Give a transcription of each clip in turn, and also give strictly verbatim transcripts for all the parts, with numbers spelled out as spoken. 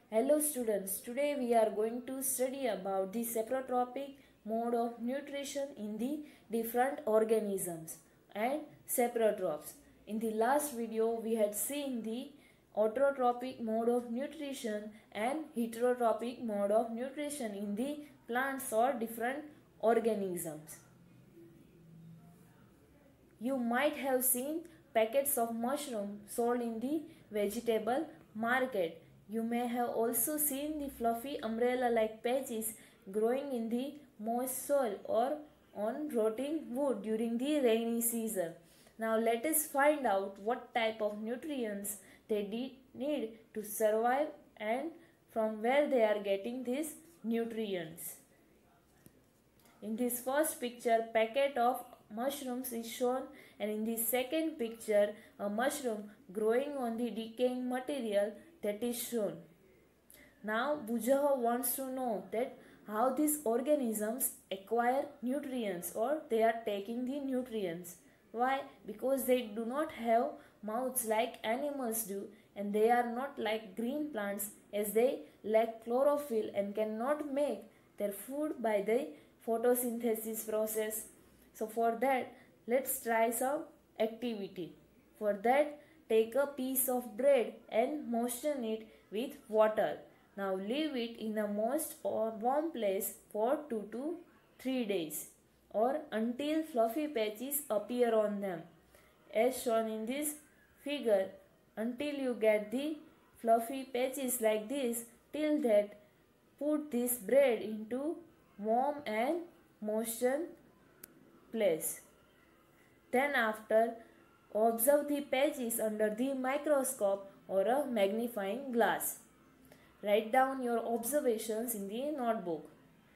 Hello students, today we are going to study about the saprotropic mode of nutrition in the different organisms and saprotrophs. In the last video we had seen the autotropic mode of nutrition and heterotropic mode of nutrition in the plants or different organisms. You might have seen packets of mushroom sold in the vegetable market. You may have also seen the fluffy umbrella-like patches growing in the moist soil or on rotting wood during the rainy season. Now let us find out what type of nutrients they need to survive and from where they are getting these nutrients. In this first picture, packet of mushrooms is shown, and in the second picture a mushroom growing on the decaying material that is shown. Now Bhujaho wants to know that how these organisms acquire nutrients or they are taking the nutrients. Why? Because they do not have mouths like animals do, and they are not like green plants as they lack chlorophyll and cannot make their food by the photosynthesis process. So for that, let's try some activity. For that, take a piece of bread and moisten it with water. Now leave it in a moist or warm place for two to three days or until fluffy patches appear on them. As shown in this figure, until you get the fluffy patches like this, till that put this bread into warm and moistened place. Then after, observe the patches under the microscope or a magnifying glass. Write down your observations in the notebook.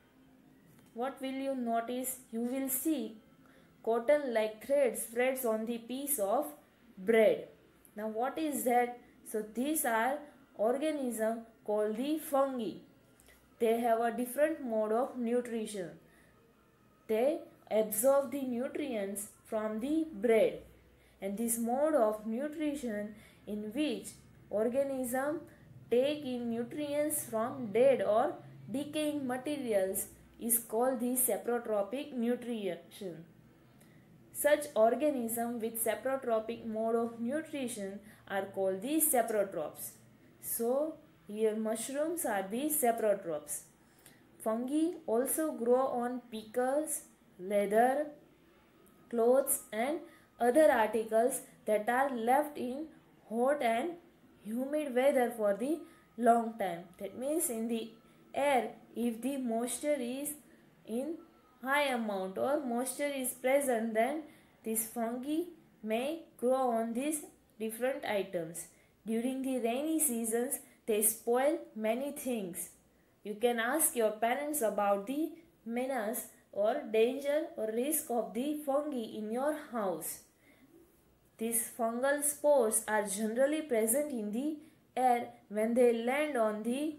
What will you notice? You will see cotton-like threads threads on the piece of bread. Now what is that? So these are organisms called the fungi. They have a different mode of nutrition. They absorb the nutrients from the bread, and this mode of nutrition in which organisms take in nutrients from dead or decaying materials is called the saprotropic nutrition. Such organisms with saprotropic mode of nutrition are called the saprotrophs. So here mushrooms are the saprotrophs. Fungi also grow on pickles, leather, clothes and other articles that are left in hot and humid weather for the long time. That means in the air, if the moisture is in high amount or moisture is present, then these fungi may grow on these different items. During the rainy seasons, they spoil many things. You can ask your parents about the menace or danger or risk of the fungi in your house. These fungal spores are generally present in the air. When they land on the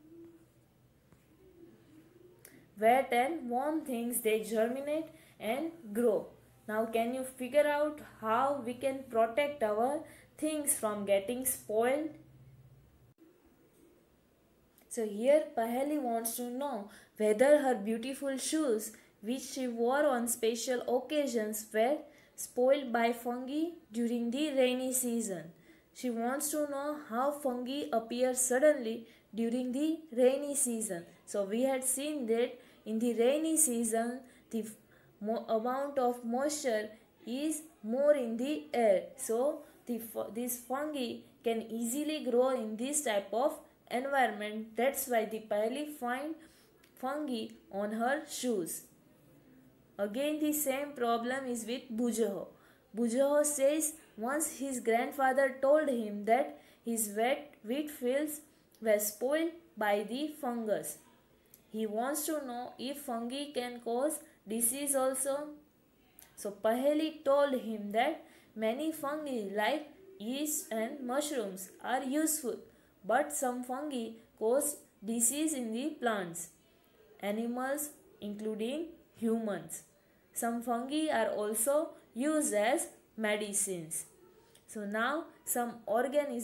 wet and warm things, they germinate and grow. Now can you figure out how we can protect our things from getting spoiled? So here Paheli wants to know whether her beautiful shoes which she wore on special occasions were spoiled by fungi during the rainy season. She wants to know how fungi appear suddenly during the rainy season. So we had seen that in the rainy season the amount of moisture is more in the air. So the, this fungi can easily grow in this type of environment. That's why the Paheli find fungi on her shoes. Again the same problem is with Bhujaho. Bhujaho says once his grandfather told him that his wet wheat fields were spoiled by the fungus. He wants to know if fungi can cause disease also. So Paheli told him that many fungi like yeast and mushrooms are useful, but some fungi cause disease in the plants, animals including humans. Some fungi are also used as medicines. So now some organisms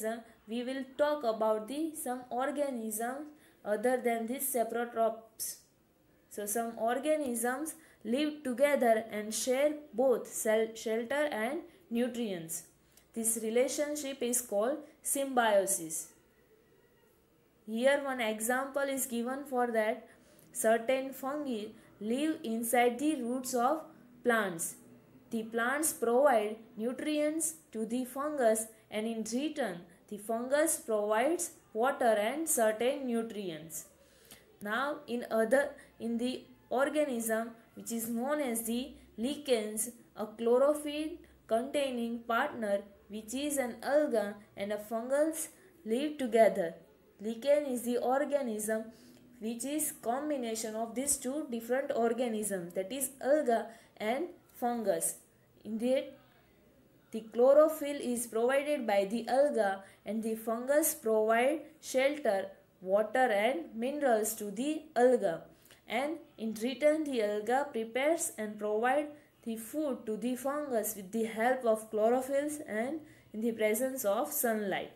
we will talk about the some organisms other than these saprotrophs. So some organisms live together and share both shelter and nutrients. This relationship is called symbiosis. Here one example is given for that. Certain fungi live inside the roots of plants. The plants provide nutrients to the fungus, and in return the fungus provides water and certain nutrients. Now in other in the organism which is known as the lichens, a chlorophyll containing partner which is an alga and a fungus live together. Lichen is the organism which is combination of these two different organisms, that is alga and fungus. In that the chlorophyll is provided by the alga and the fungus provide shelter, water and minerals to the alga, and in return the alga prepares and provide the food to the fungus with the help of chlorophyll and in the presence of sunlight.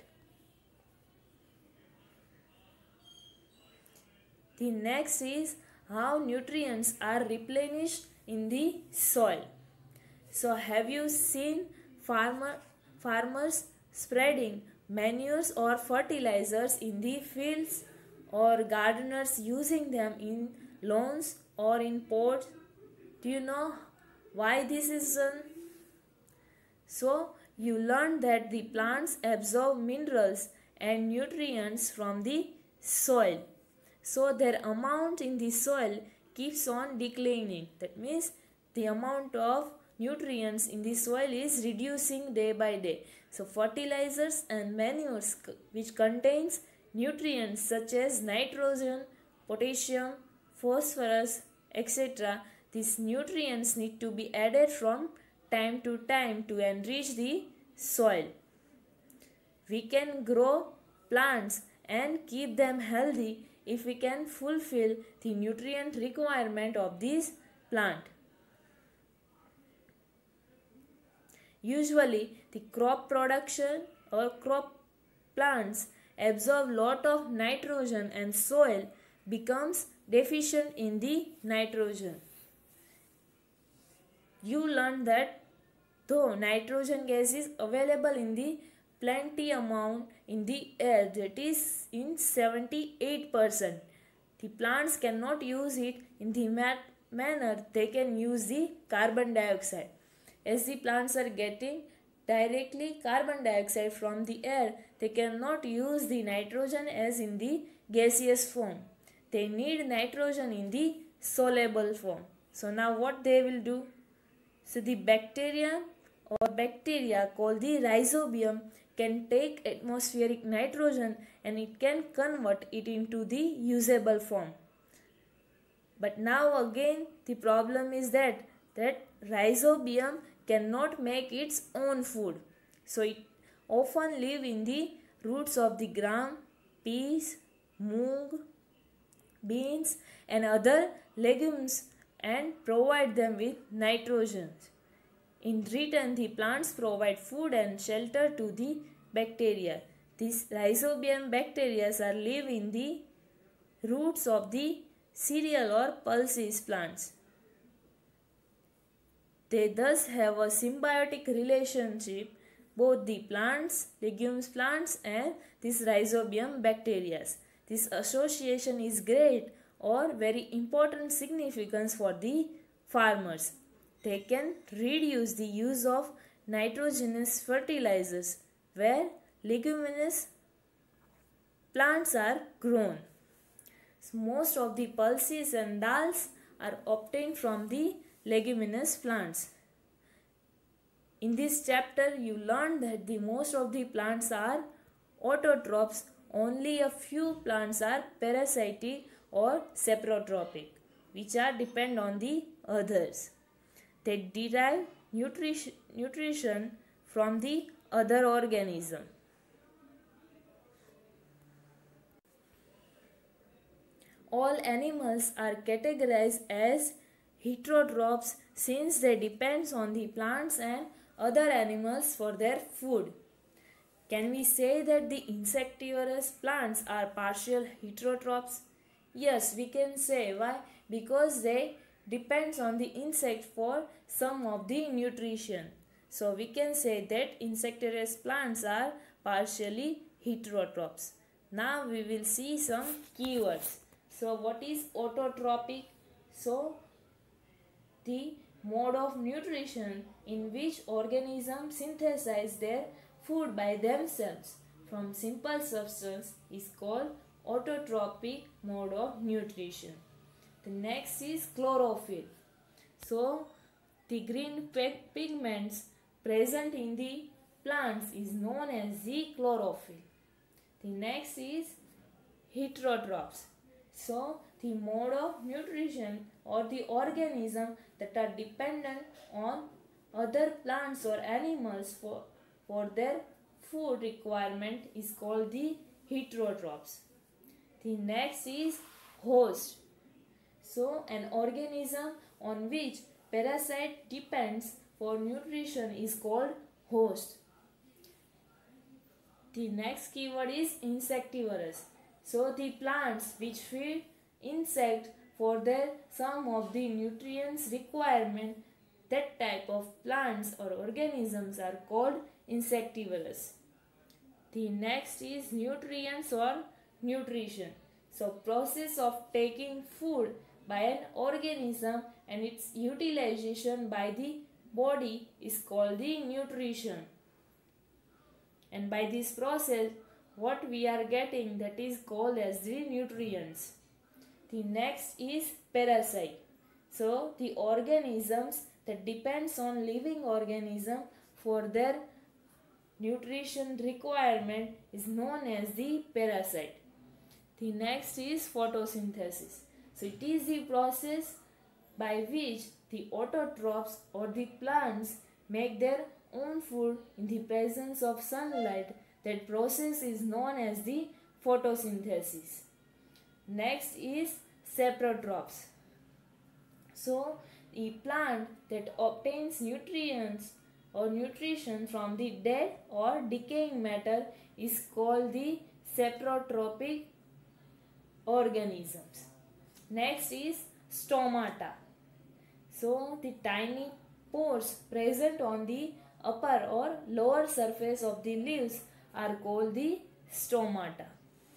The next is how nutrients are replenished in the soil. So have you seen farmer, farmers spreading manures or fertilizers in the fields, or gardeners using them in lawns or in pots? Do you know why this is done? So you learned that the plants absorb minerals and nutrients from the soil. So their amount in the soil keeps on declining. That means the amount of nutrients in the soil is reducing day by day. So fertilizers and manures which contains nutrients such as nitrogen, potassium, phosphorus, et cetera. These nutrients need to be added from time to time to enrich the soil. We can grow plants and keep them healthy if we can fulfill the nutrient requirement of this plant. Usually the crop production or crop plants absorb lot of nitrogen and soil becomes deficient in the nitrogen. You learned that though nitrogen gas is available in the plenty amount in the air, that is in seventy-eight percent, the plants cannot use it in the manner they can use the carbon dioxide. As the plants are getting directly carbon dioxide from the air, they cannot use the nitrogen as in the gaseous form. They need nitrogen in the soluble form. So now what they will do? So the bacteria or bacteria called the rhizobium can take atmospheric nitrogen and it can convert it into the usable form. But now again the problem is that that rhizobium cannot make its own food. So it often live in the roots of the gram, peas, moong, beans and other legumes and provide them with nitrogen. In return, the plants provide food and shelter to the bacteria. These rhizobium bacteria are live in the roots of the cereal or pulses plants. They thus have a symbiotic relationship, both the plants, legumes plants and these rhizobium bacteria. This association is great or very important significance for the farmers. They can reduce the use of nitrogenous fertilizers where leguminous plants are grown. So most of the pulses and dals are obtained from the leguminous plants. In this chapter you learned that the most of the plants are autotrophs, only a few plants are parasitic or saprotrophic, which are depend on the others. They derive nutrition, nutrition from the other organism. All animals are categorized as heterotrophs since they depend on the plants and other animals for their food. Can we say that the insectivorous plants are partial heterotrophs? Yes, we can say. Why? Because they depends on the insect for some of the nutrition. So we can say that insectivorous plants are partially heterotrophs. Now we will see some keywords. So what is autotrophic? So the mode of nutrition in which organisms synthesize their food by themselves from simple substance is called autotrophic mode of nutrition. The next is chlorophyll. So the green pigments present in the plants is known as the chlorophyll. The next is heterotrophs. So the mode of nutrition or the organism that are dependent on other plants or animals for, for their food requirement is called the heterotrophs. The next is host. So an organism on which parasite depends for nutrition is called host. The next keyword is insectivorous. So the plants which feed insect for their some of the nutrients requirement, that type of plants or organisms are called insectivorous. The next is nutrients or nutrition. So process of taking food by an organism and its utilization by the body is called the nutrition. And by this process what we are getting, that is called as the nutrients. The next is parasite. So the organisms that depends on living organism for their nutrition requirement is known as the parasite. The next is photosynthesis. So it is the process by which the autotrophs or the plants make their own food in the presence of sunlight. That process is known as the photosynthesis. Next is saprotrophs. So the plant that obtains nutrients or nutrition from the dead or decaying matter is called the saprotrophic organisms. Next is stomata. So the tiny pores present on the upper or lower surface of the leaves are called the stomata.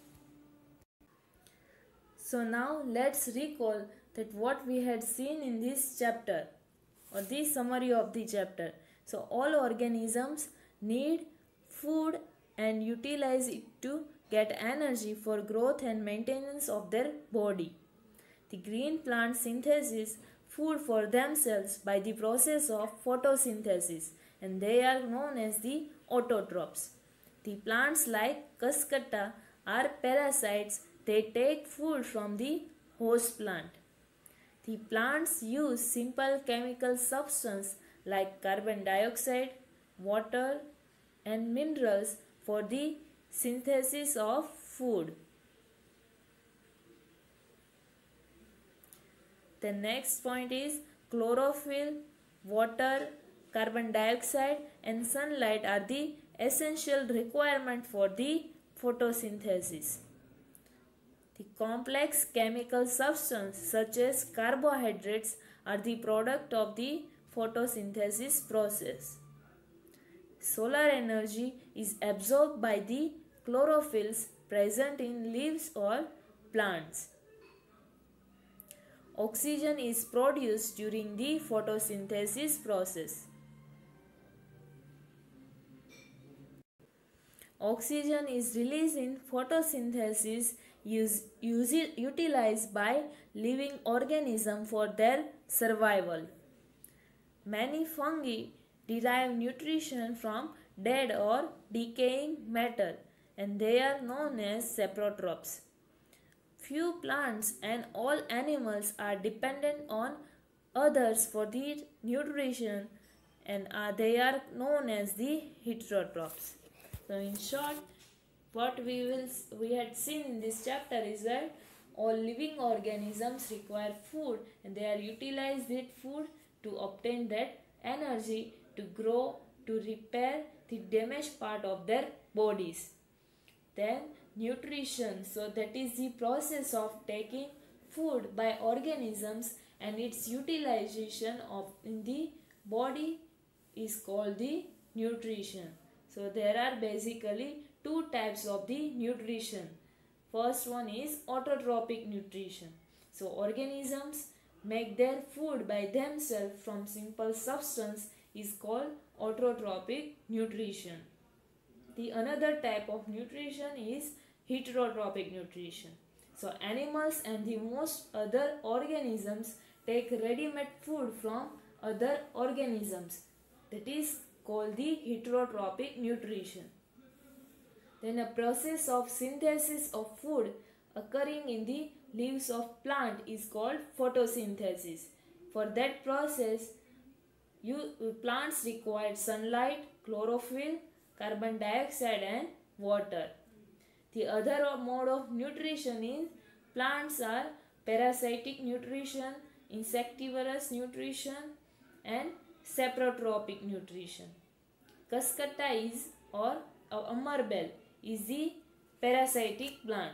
So now let's recall that what we had seen in this chapter or this summary of the chapter. So all organisms need food and utilize it to get energy for growth and maintenance of their body. The green plants synthesize food for themselves by the process of photosynthesis, and they are known as the autotrophs. The plants like Cuscuta are parasites. They take food from the host plant. The plants use simple chemical substance like carbon dioxide, water and minerals for the synthesis of food. The next point is chlorophyll, water, carbon dioxide and sunlight are the essential requirement for the photosynthesis. The complex chemical substance such as carbohydrates are the product of the photosynthesis process. Solar energy is absorbed by the chlorophylls present in leaves or plants. Oxygen is produced during the photosynthesis process. Oxygen is released in photosynthesis use, use, utilized by living organisms for their survival. Many fungi derive nutrition from dead or decaying matter and they are known as saprotrophs. Few plants and all animals are dependent on others for their nutrition and are, they are known as the heterotrophs. So in short, what we will we had seen in this chapter is that all living organisms require food and they are utilized that food to obtain that energy to grow, to repair the damaged part of their bodies. Then nutrition, so that is the process of taking food by organisms and its utilization of in the body is called the nutrition. So there are basically two types of the nutrition. First one is autotrophic nutrition. So organisms make their food by themselves from simple substance is called autotrophic nutrition. The another type of nutrition is heterotrophic nutrition. So animals and the most other organisms take ready-made food from other organisms. That is called the heterotrophic nutrition. Then a process of synthesis of food occurring in the leaves of plant is called photosynthesis. For that process, you, plants require sunlight, chlorophyll, carbon dioxide and water. The other mode of nutrition in plants are parasitic nutrition, insectivorous nutrition and saprotrophic nutrition. Cuscuta is or amarbel is the parasitic plant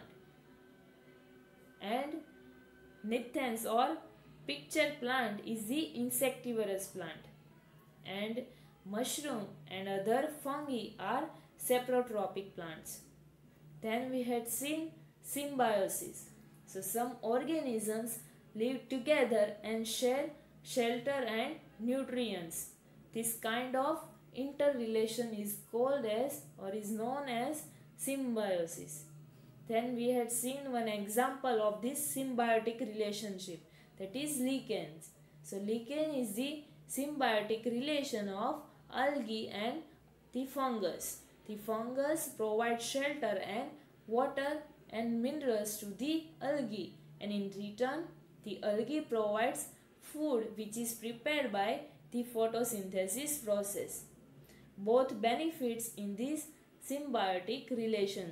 and nithens or picture plant is the insectivorous plant and mushroom and other fungi are saprotrophic plants. Then we had seen symbiosis. So some organisms live together and share shelter and nutrients. This kind of interrelation is called as or is known as symbiosis. Then we had seen one example of this symbiotic relationship, that is lichens. So lichen is the symbiotic relation of algae and the fungus. The fungus provides shelter and water and minerals to the algae, and in return the algae provides food which is prepared by the photosynthesis process. Both benefits in this symbiotic relation.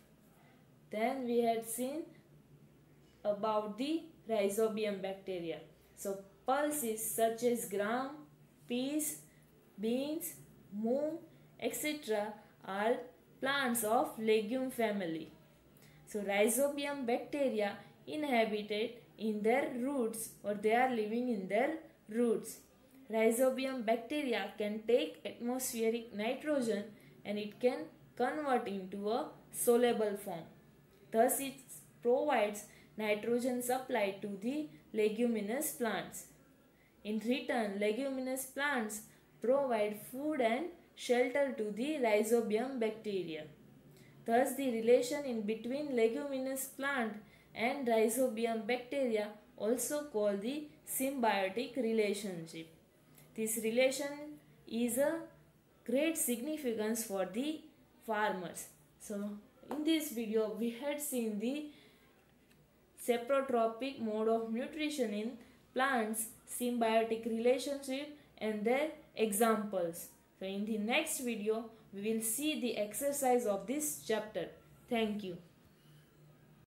Then we had seen about the rhizobium bacteria. So pulses such as gram, peas, beans, mung, et cetera are plants of legume family. So rhizobium bacteria inhabited in their roots or they are living in their roots. Rhizobium bacteria can take atmospheric nitrogen and it can convert into a soluble form. Thus it provides nitrogen supply to the leguminous plants. In return, leguminous plants provide food and shelter to the rhizobium bacteria. Thus the relation in between leguminous plant and rhizobium bacteria also called the symbiotic relationship. This relation is a great significance for the farmers. So in this video we had seen the saprotrophic mode of nutrition in plants, symbiotic relationship and their examples. So in the next video we will see the exercise of this chapter. Thank you.